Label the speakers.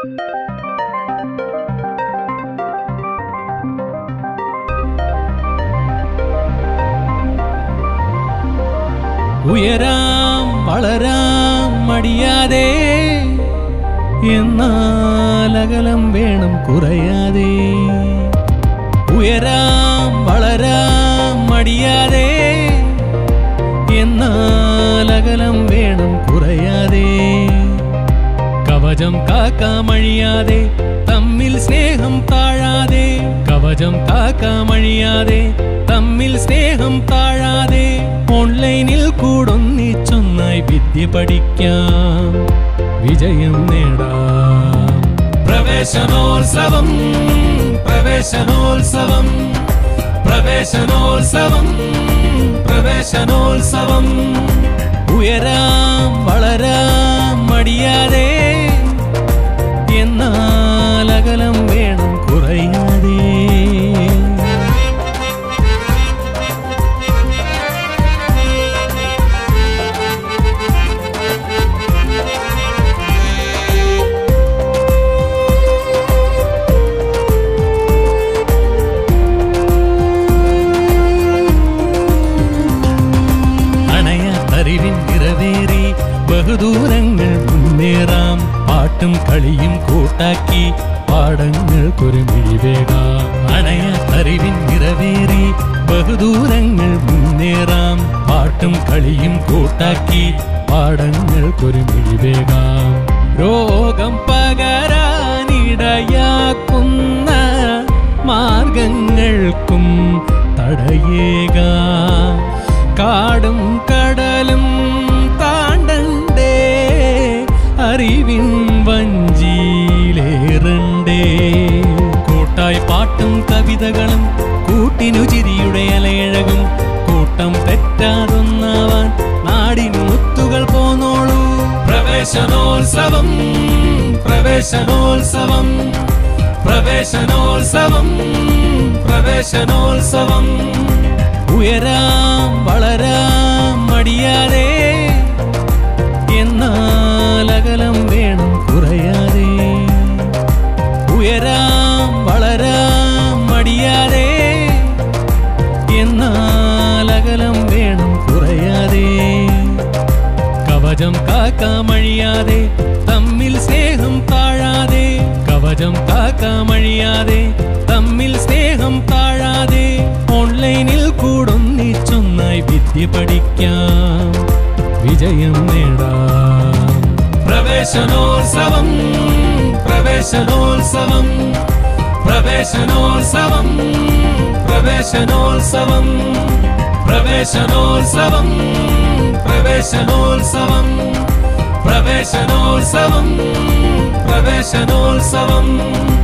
Speaker 1: ഉയരാം വളരാം മടിയാതെ എന്നാൽ അകലം വേണം കുറയാതെ ഉയരാം വളരാം മടിയാതെ എന്നാൽ അകലം വേണം കുറയാതെ കവചം കാക്കാമഴിയാതെ തമ്മിൽ സ്നേഹം താഴാതെ കവചം കാക്കാമഴിയാതെ തമ്മിൽ സ്നേഹം താഴാതെ ഓൺലൈനിൽ കൂടൊന്നിച്ചൊന്നായി വിദ്യ പഠിക്കാം വിജയം നേടാം പ്രവേശനോത്സവം പ്രവേശനോത്സവം പ്രവേശനോത്സവം പ്രവേശനോത്സവം ഉയരാം വളരാം മടിയാതെ എന്നാൽ അകലം വേണം കുറയാതെ നിറവേറി ബഹുദൂരങ്ങൾ മുന്നേറാം പാട്ടും കളിയും കൂട്ടാക്കി പാടങ്ങൾക്കൊരു മിഴിവേകാം അണയാത്തറിവിൻ നിറവേറി ബഹുദൂരങ്ങൾ മുന്നേറാം പാട്ടും കളിയും കൂട്ടാക്കി പാടങ്ങൾക്കൊരു മിഴിവേകാം രോഗം പകരാനിടയാക്കുന്ന മാർഗങ്ങൾക്കും തടയേകാം കാടും കടലും താണ്ടണ്ടേ അറിവിൻ വഞ്ചിയിലേറണ്ടേ കൂട്ടായി പാട്ടും കവിതകളും കൂട്ടിനു ചിരിയുടെ അലയഴകും കൂട്ടം തെറ്റാതൊന്നാവാൻ നാടിനു മുത്തുകൾ പോന്നോളൂ പ്രവേശനോത്സവം പ്രവേശനോത്സവം പ്രവേശനോത്സവം പ്രവേശനോത്സവം ഉയരാം വളരാം മടിയാതെ എന്നാൽ അകലം വേണം കുറയാതെ ഉയരാം വളരാം മടിയാതെ എന്നാൽ അകലം വേണം കുറയാതെ കവചം കാക്കാമഴിയാതെ തമ്മിൽ സ്നേഹം താഴാതെ കവചം കാക്കാമഴിയാതെ തമ്മിൽ സ്നേഹം താഴാതെ ഓൺലൈനിൽ കൂടൊന്നിച്ചൊന്നായി വിദ്യ പഠിക്കാം വിജയം നേടാം പ്രവേശനോത്സവം പ്രവേശനോത്സവം പ്രവേശനോത്സവം പ്രവേശനോത്സവം പ്രവേശനോത്സവം പ്രവേശനോത്സവം പ്രവേശനോത്സവം പ്രവേശനോത്സവം